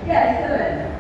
Yes,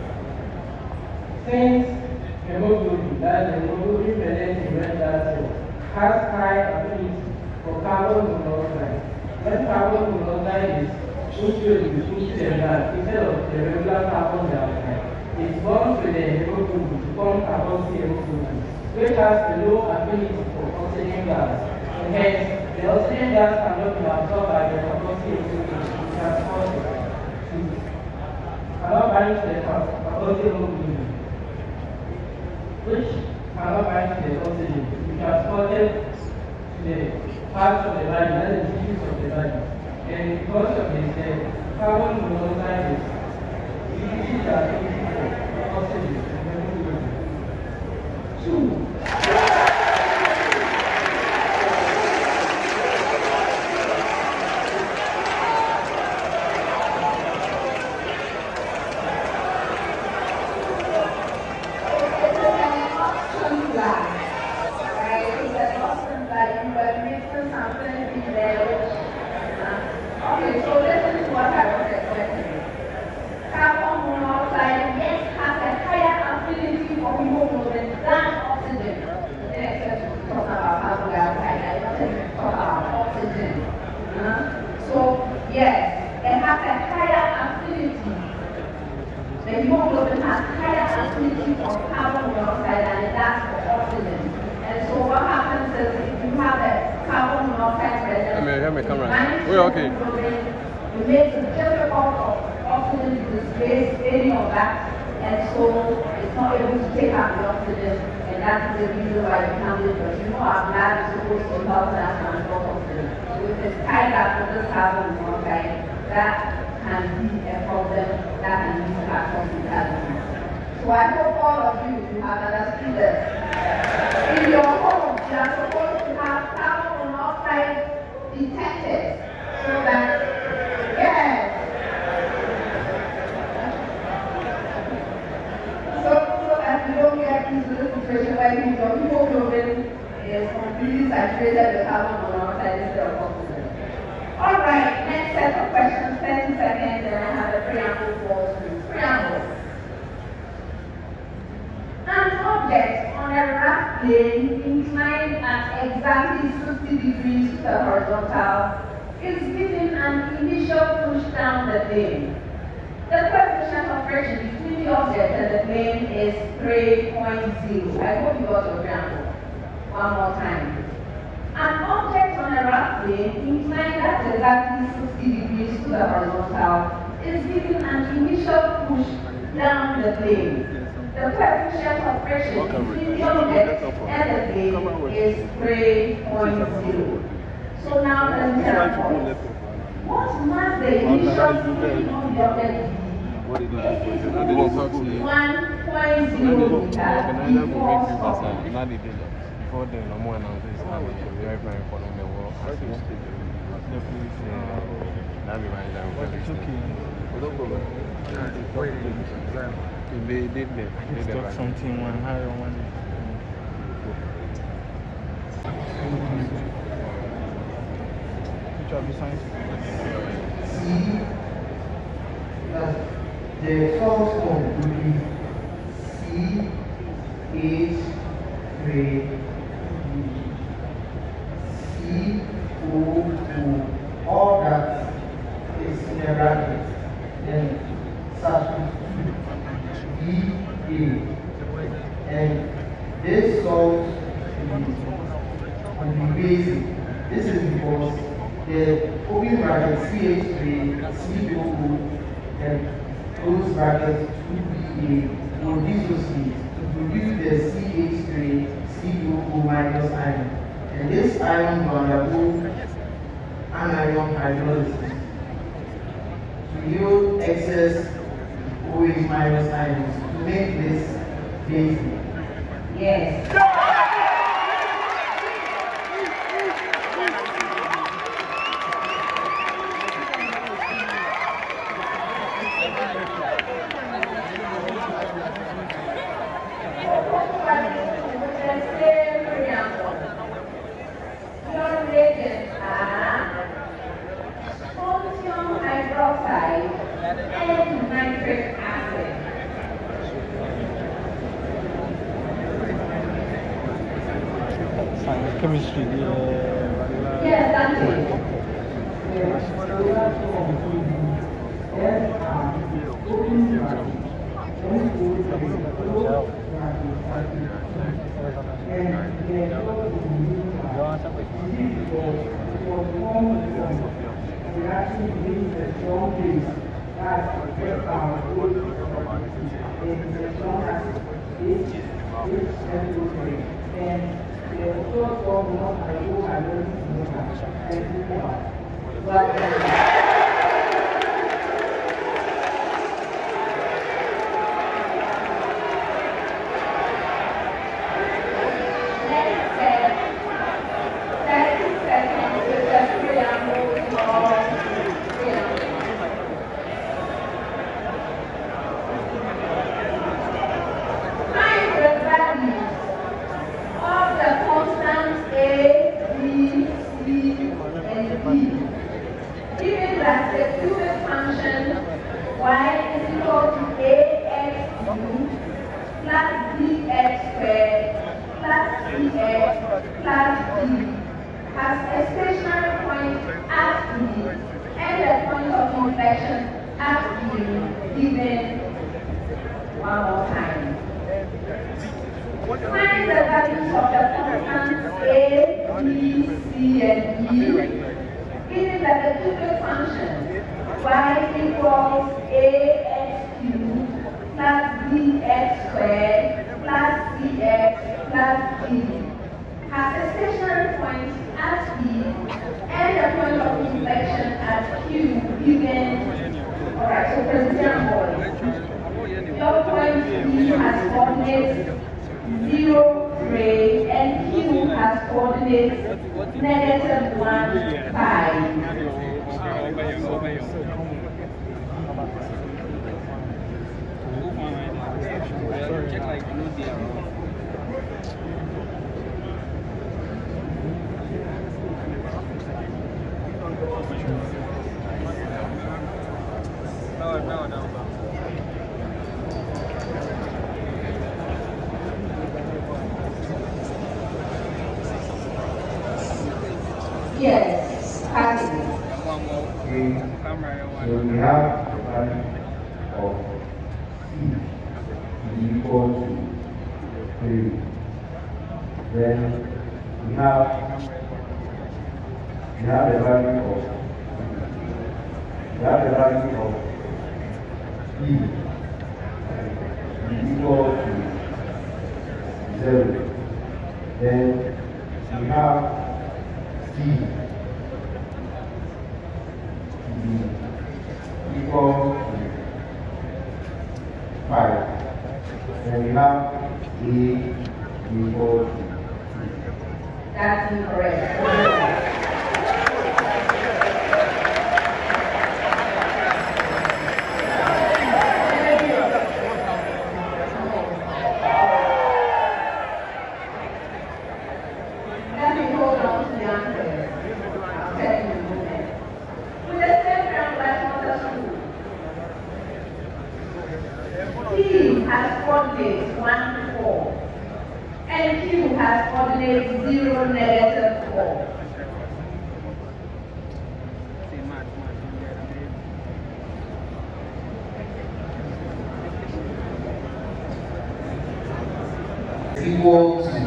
Since hemoglobin, that the hemoglobin present in red blood cells, has high affinity for carbon monoxide. When carbon monoxide is introduced into the blood instead of the regular carbon dioxide, it bonds with the hemoglobin to form carboxy hemoglobin, which has a low affinity for oxygen gas. And hence, the oxygen gas cannot be absorbed by the carboxy hemoglobin to transport it cannot bind to the carboxy hemoglobin, which cannot bind to the oxygen, to be transported to the parts of the body, that is the tissues of the body. And because of this, the carbon monoxide is reduces the affinity for oxygen and hemoglobin. 2. The source form will be CH3 CO2, all that is in a bracket, then substitute BA, and this salt will be basic. This is because the open bracket CH3 CO2 and close bracket 2BA will dissociate to produce the CH3 CO2 minus ion. And this ion will undergo anion hydrolysis to yield excess OH minus ions to make this basic. Yes. hydroxide, and nitric acid. Science, chemistry, Yes, that's it. Given that the cubic function y is equal to ax cubed plus bx squared plus cx plus d has a stationary point at B and a point of inflection at Q given one more time. Find the values of the constants a, b, c, and e. Given that the cubic function y equals ax cubed plus bx squared plus cx plus d has a stationary point at B and a point of inflection at Q given. Alright, so for example, your point B has coordinates 0, 3, and Q has coordinates -1, 5. No. Yes, happy. Okay. So we have the value of C equal to 3. Then we have the value of E equal to 0. Then we have C equal to 5. Then we have A equal to 2. That's incorrect. P has coordinates 1, 4, and Q has coordinates 0, -4. Equal to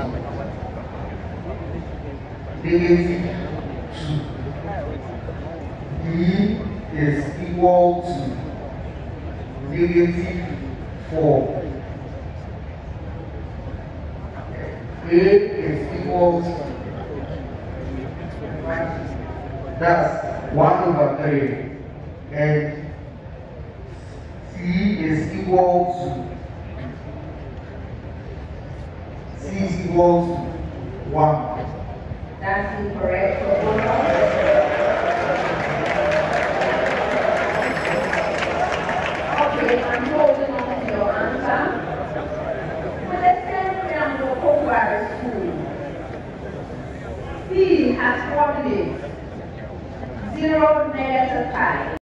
-2. D is equal to -4. A is equal to, that's 1/3, and C is equal to 1. That's incorrect. Okay, I'm holding on to your answer. With the same triangle over school, C has coordinates 0, -5.